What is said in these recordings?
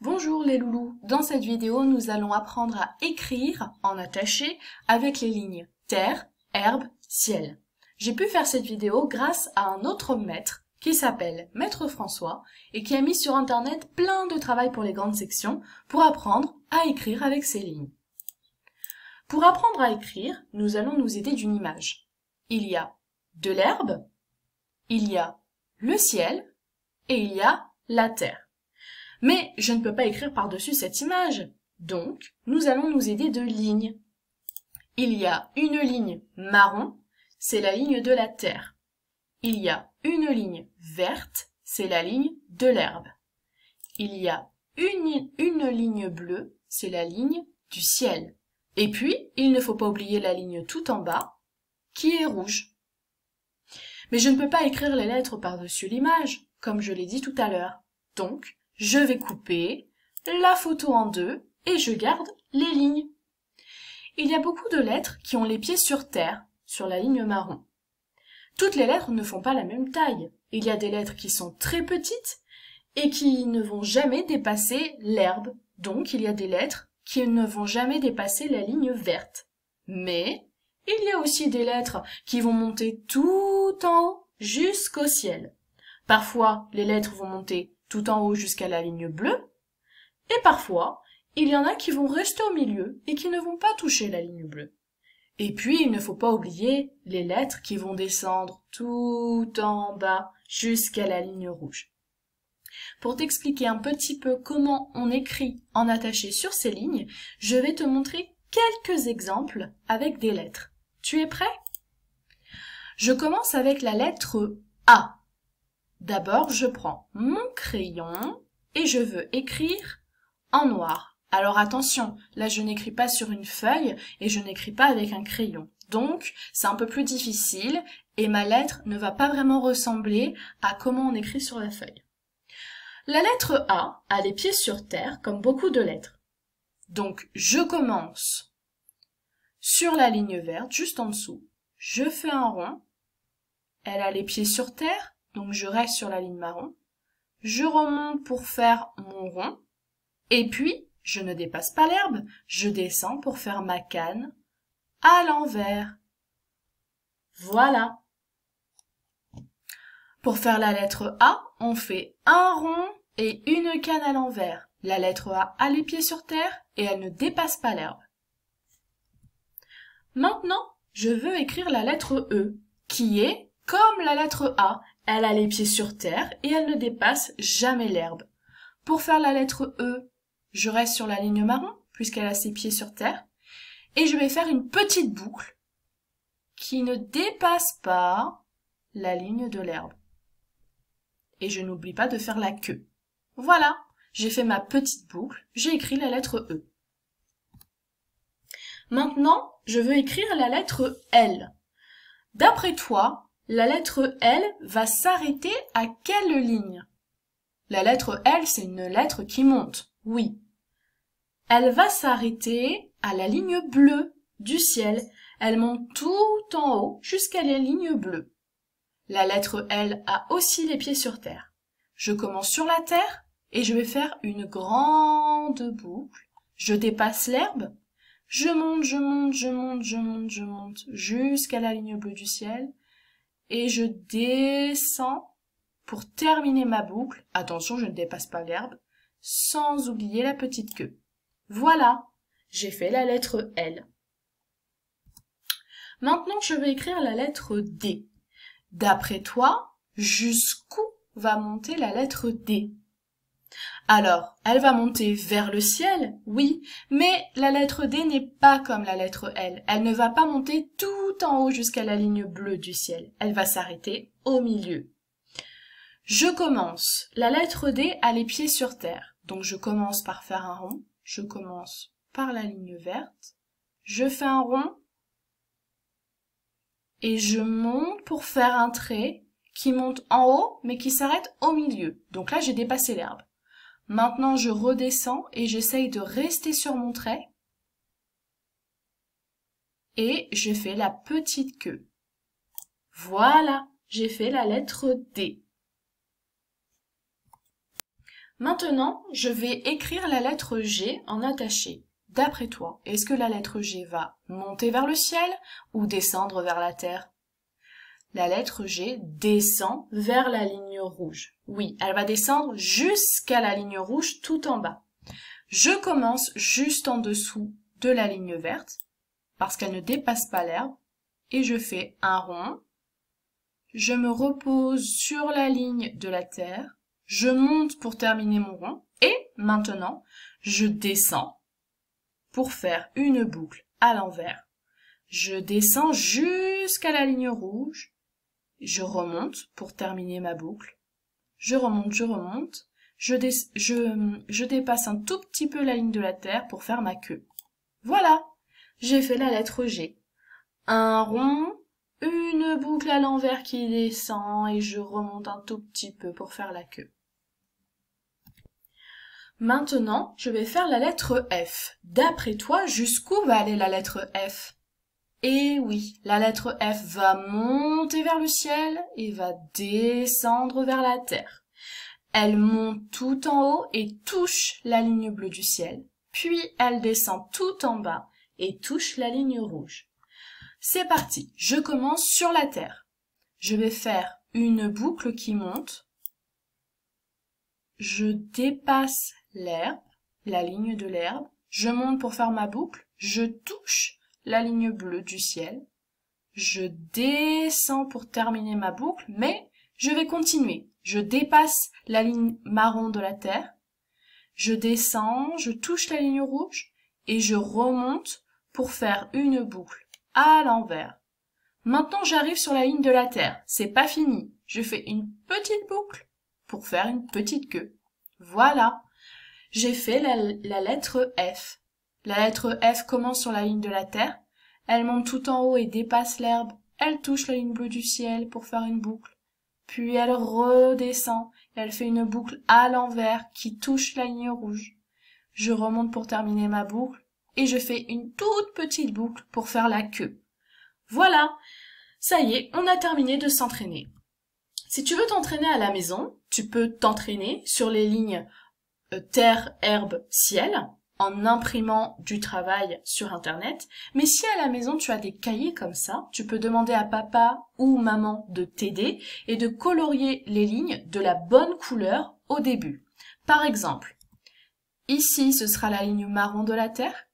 Bonjour les loulous, dans cette vidéo nous allons apprendre à écrire en attaché avec les lignes terre, herbe, ciel. J'ai pu faire cette vidéo grâce à un autre maître qui s'appelle Maître François et qui a mis sur internet plein de travail pour les grandes sections pour apprendre à écrire avec ces lignes. Pour apprendre à écrire, nous allons nous aider d'une image. Il y a de l'herbe, il y a le ciel et il y a la terre. Mais je ne peux pas écrire par-dessus cette image, donc nous allons nous aider de lignes. Il y a une ligne marron, c'est la ligne de la terre. Il y a une ligne verte, c'est la ligne de l'herbe. Il y a une ligne bleue, c'est la ligne du ciel. Et puis, il ne faut pas oublier la ligne tout en bas, qui est rouge. Mais je ne peux pas écrire les lettres par-dessus l'image, comme je l'ai dit tout à l'heure. Donc, je vais couper la photo en deux et je garde les lignes. Il y a beaucoup de lettres qui ont les pieds sur terre, sur la ligne marron. Toutes les lettres ne font pas la même taille. Il y a des lettres qui sont très petites et qui ne vont jamais dépasser l'herbe. Donc, il y a des lettres qui ne vont jamais dépasser la ligne verte. Mais, il y a aussi des lettres qui vont monter tout en haut jusqu'au ciel. Parfois, les lettres vont monter tout en haut jusqu'à la ligne bleue, et parfois, il y en a qui vont rester au milieu et qui ne vont pas toucher la ligne bleue. Et puis, il ne faut pas oublier les lettres qui vont descendre tout en bas jusqu'à la ligne rouge. Pour t'expliquer un petit peu comment on écrit en attaché sur ces lignes, je vais te montrer quelques exemples avec des lettres. Tu es prêt? Je commence avec la lettre A. D'abord, je prends mon crayon et je veux écrire en noir. Alors attention, là je n'écris pas sur une feuille et je n'écris pas avec un crayon. Donc, c'est un peu plus difficile et ma lettre ne va pas vraiment ressembler à comment on écrit sur la feuille. La lettre A a les pieds sur terre comme beaucoup de lettres. Donc, je commence sur la ligne verte, juste en dessous. Je fais un rond. Elle a les pieds sur terre. Donc je reste sur la ligne marron, je remonte pour faire mon rond, et puis je ne dépasse pas l'herbe, je descends pour faire ma canne à l'envers. Voilà. Pour faire la lettre A, on fait un rond et une canne à l'envers. La lettre A les pieds sur terre et elle ne dépasse pas l'herbe. Maintenant, je veux écrire la lettre E, qui est comme la lettre A. Elle a les pieds sur terre et elle ne dépasse jamais l'herbe. Pour faire la lettre E, je reste sur la ligne marron, puisqu'elle a ses pieds sur terre, et je vais faire une petite boucle qui ne dépasse pas la ligne de l'herbe. Et je n'oublie pas de faire la queue. Voilà, j'ai fait ma petite boucle, j'ai écrit la lettre E. Maintenant, je veux écrire la lettre L. D'après toi, la lettre L va s'arrêter à quelle ligne? La lettre L, c'est une lettre qui monte, oui. Elle va s'arrêter à la ligne bleue du ciel. Elle monte tout en haut jusqu'à la ligne bleue. La lettre L a aussi les pieds sur terre. Je commence sur la terre et je vais faire une grande boucle. Je dépasse l'herbe. Je monte, je monte, je monte, je monte, je monte jusqu'à la ligne bleue du ciel. Et je descends pour terminer ma boucle. Attention, je ne dépasse pas l'herbe, sans oublier la petite queue. Voilà, j'ai fait la lettre L. Maintenant, je vais écrire la lettre D. D'après toi, jusqu'où va monter la lettre D? Alors, elle va monter vers le ciel, oui, mais la lettre D n'est pas comme la lettre L. Elle ne va pas monter tout en haut jusqu'à la ligne bleue du ciel. Elle va s'arrêter au milieu. Je commence. La lettre D a les pieds sur terre. Donc je commence par faire un rond. Je commence par la ligne verte. Je fais un rond. Et je monte pour faire un trait qui monte en haut, mais qui s'arrête au milieu. Donc là, j'ai dépassé l'herbe. Maintenant, je redescends et j'essaye de rester sur mon trait. Et je fais la petite queue. Voilà, j'ai fait la lettre D. Maintenant, je vais écrire la lettre G en attaché. D'après toi, est-ce que la lettre G va monter vers le ciel ou descendre vers la terre? La lettre G descend vers la ligne rouge. Oui, elle va descendre jusqu'à la ligne rouge tout en bas. Je commence juste en dessous de la ligne verte parce qu'elle ne dépasse pas l'herbe et je fais un rond. Je me repose sur la ligne de la terre. Je monte pour terminer mon rond et maintenant je descends pour faire une boucle à l'envers. Je descends jusqu'à la ligne rouge. Je remonte pour terminer ma boucle. Je remonte, je dépasse un tout petit peu la ligne de la terre pour faire ma queue. Voilà, j'ai fait la lettre G. Un rond, une boucle à l'envers qui descend et je remonte un tout petit peu pour faire la queue. Maintenant, je vais faire la lettre F. D'après toi, jusqu'où va aller la lettre F? Eh oui, la lettre F va monter vers le ciel et va descendre vers la terre. Elle monte tout en haut et touche la ligne bleue du ciel. Puis elle descend tout en bas et touche la ligne rouge. C'est parti, je commence sur la terre. Je vais faire une boucle qui monte. Je dépasse l'herbe, la ligne de l'herbe. Je monte pour faire ma boucle. Je touche la ligne bleue du ciel. Je descends pour terminer ma boucle, mais je vais continuer. Je dépasse la ligne marron de la terre. Je descends, je touche la ligne rouge et je remonte pour faire une boucle à l'envers. Maintenant, j'arrive sur la ligne de la terre. C'est pas fini. Je fais une petite boucle pour faire une petite queue. Voilà. J'ai fait la lettre F. La lettre F commence sur la ligne de la terre. Elle monte tout en haut et dépasse l'herbe. Elle touche la ligne bleue du ciel pour faire une boucle. Puis elle redescend. Elle fait une boucle à l'envers qui touche la ligne rouge. Je remonte pour terminer ma boucle et je fais une toute petite boucle pour faire la queue. Voilà. Ça y est, on a terminé de s'entraîner. Si tu veux t'entraîner à la maison, tu peux t'entraîner sur les lignes terre, herbe, ciel en imprimant du travail sur internet. Mais si à la maison tu as des cahiers comme ça, tu peux demander à papa ou maman de t'aider et de colorier les lignes de la bonne couleur au début. Par exemple, ici ce sera la ligne marron de la terre.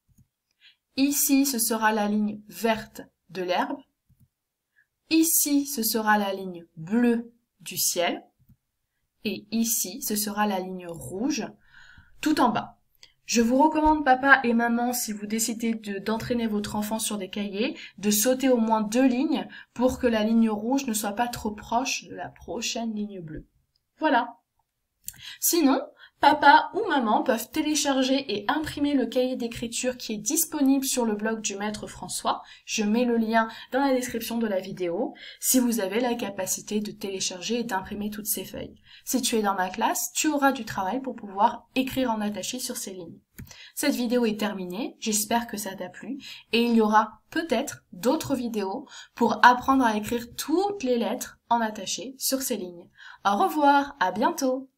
Ici ce sera la ligne verte de l'herbe. Ici, ce sera la ligne bleue du ciel. Et ici, ce sera la ligne rouge tout en bas. Je vous recommande, papa et maman, si vous décidez d'entraîner votre enfant sur des cahiers, de sauter au moins 2 lignes pour que la ligne rouge ne soit pas trop proche de la prochaine ligne bleue. Voilà. Sinon, papa ou maman peuvent télécharger et imprimer le cahier d'écriture qui est disponible sur le blog du maître François. Je mets le lien dans la description de la vidéo si vous avez la capacité de télécharger et d'imprimer toutes ces feuilles. Si tu es dans ma classe, tu auras du travail pour pouvoir écrire en attaché sur ces lignes. Cette vidéo est terminée, j'espère que ça t'a plu et il y aura peut-être d'autres vidéos pour apprendre à écrire toutes les lettres en attaché sur ces lignes. Au revoir, à bientôt!